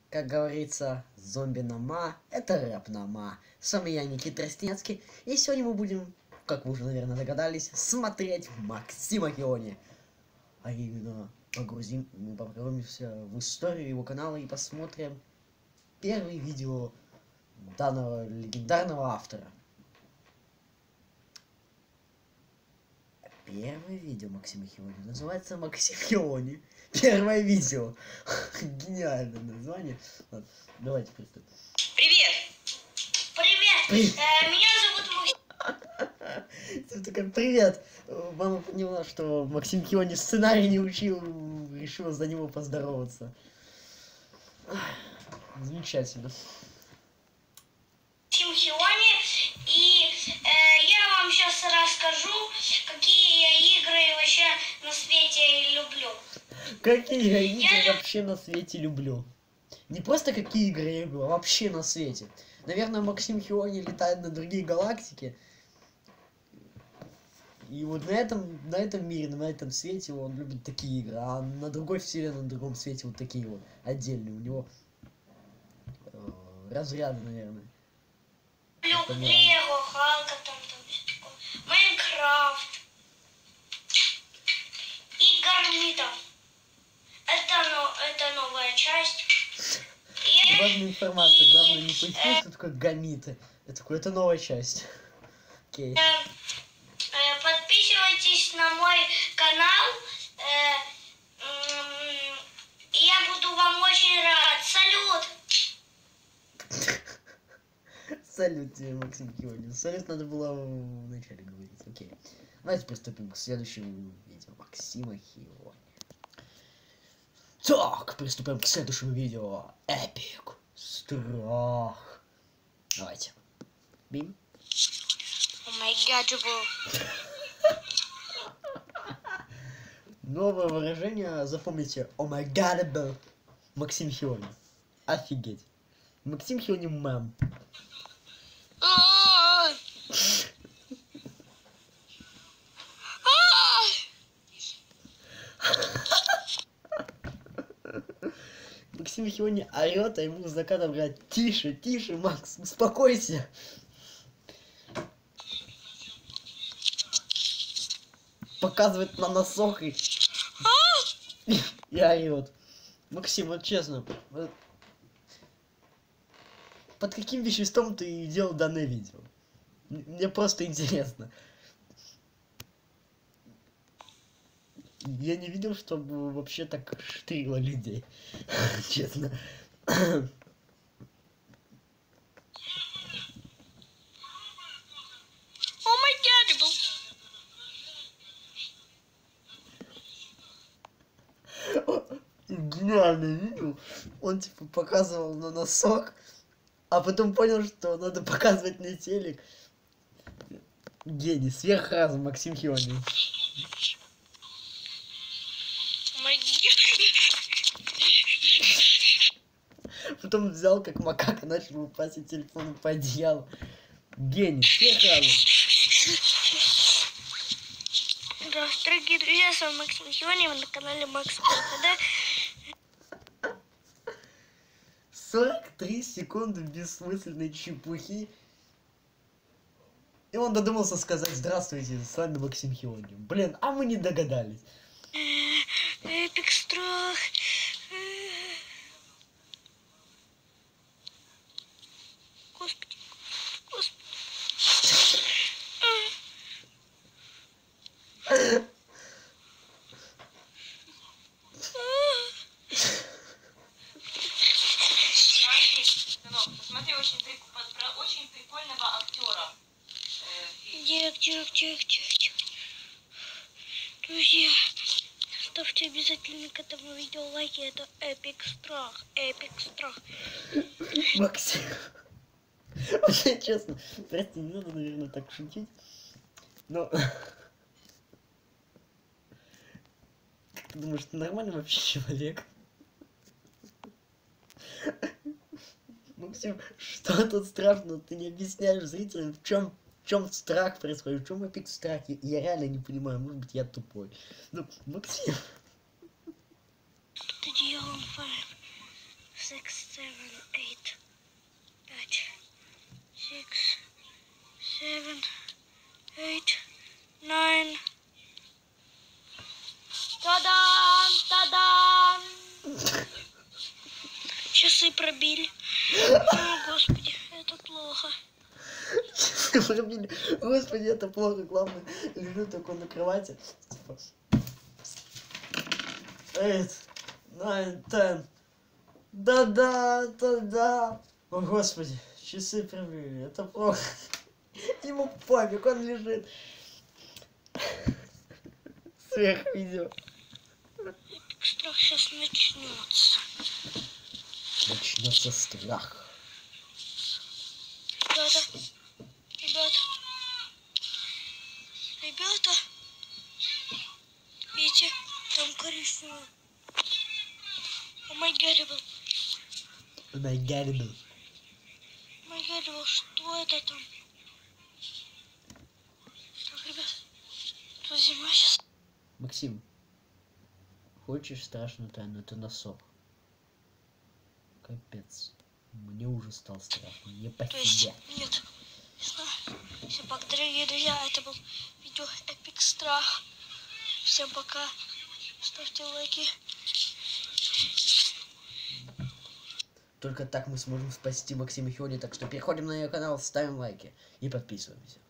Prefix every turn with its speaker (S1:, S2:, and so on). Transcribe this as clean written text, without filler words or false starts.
S1: Как говорится, зомби-нама — это рэп-нама. С вами я, Никита Тростенецкий, и сегодня мы будем, как вы уже, наверное, догадались, смотреть Максима Хиони. А именно, мы погрузимся в историю его канала и посмотрим первое видео данного легендарного автора. Первое видео Максима Хиони называется «Максим Хиони». Первое видео. Гениальное название. Ладно, давайте приступим.
S2: Привет! Привет! Меня зовут Максим.
S1: Ты такой, привет! Мама поняла, что Максим Хиони сценарий не учил, решила за него поздороваться. Замечательно.
S2: Максим Хиони, и я вам сейчас расскажу, какие я игры вообще на свете люблю.
S1: Какие я игры вообще на свете люблю? Не просто какие игры я люблю, а вообще на свете. Наверное, Максим Хиони летает на другие галактики. И вот на этом мире, на этом свете он любит такие игры, а на другой вселенной, на другом свете вот такие вот отдельные. У него разряды, наверное.
S2: Люблю Лего, Халка, там все такое. Майнкрафт. И Гармита. Это новая часть.
S1: Важная информация, главное не пояснить, что такое гамиты. Это новая часть. Окей.
S2: Подписывайтесь на мой канал. И я буду вам очень рад. Салют!
S1: Салют тебе, Максим Хиони. Салют надо было вначале говорить. Окей. Давайте приступим к следующему видео Максима Хиони. Так, приступим к следующему видео. Эпик. Страх. Давайте. Бим. Новое выражение, запомните. Омайгадабл. Максим Хиони. Офигеть. Максим Хиони мем. Максим Хиони орет, а ему за кадром говорят: тише, тише, Макс, успокойся. Показывает на носок и орет. Максим, вот честно, вот под каким веществом ты делал данное видео? Мне просто интересно. Я не видел, чтобы вообще так штырило людей. Честно. Гениальное видео. Он типа показывал на носок, а потом понял, что надо показывать на телек. Гений, сверхразум Максим Хиони. Потом взял, как макака, начал упасть телефоном по одеялу. Гений, сверхразум.
S2: Дорогие друзья, с вами Максим Хиони, вы на канале Макс ПХД.
S1: 43 секунды бессмысленной чепухи. И он додумался сказать: здравствуйте, с вами Максим Хиони. Блин, а мы не догадались.
S2: Эпик страх. Господи, господи. Посмотри, очень прикольного актера. Тихо. Друзья, ставьте обязательно к этому видео лайки. Это эпик страх.
S1: Максим. Вообще, честно, прости, не надо, наверное, так шутить. Но... Как ты думаешь, ты нормальный вообще человек? Максим, что тут страшно? Ты не объясняешь зрителям, в чем страх происходит, в чем эпик страх. Я реально не понимаю, может быть, я тупой. Ну, Максим.
S2: Что ты делал, 6, 7, 8, 5, 6, 7, 8, 9. Та-дам! Та-дам! Часы пробили. О, Господи, это плохо.
S1: Господи, это плохо. Главное, лежу такой на кровати. 8, 9, 10. Да-да, да-да. О, Господи, часы пробили. Это плохо. Ему пофиг, он лежит. Сверхвидео.
S2: Страх сейчас начнется.
S1: Начнется страх.
S2: Ребята, видите, там коричневый. О май гадибл. Что это там? Так, ребят, тут зима сейчас.
S1: Максим, хочешь страшную тайну? Ты носок. Капец. Мне уже стало страшно. Не по себе.
S2: Нет. Всем пока, дорогие друзья. Это был видео Эпик Страх. Всем пока. Ставьте лайки.
S1: Только так мы сможем спасти Максима Хиони. Так что переходим на ее канал, ставим лайки и подписываемся.